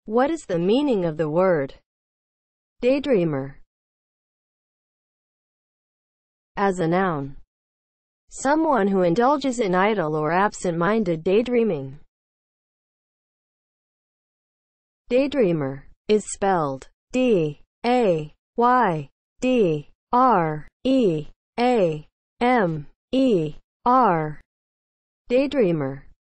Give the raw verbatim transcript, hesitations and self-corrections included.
What is the meaning of the word daydreamer? As a noun, someone who indulges in idle or absent-minded daydreaming. Daydreamer is spelled D A Y D R E A M E R. Daydreamer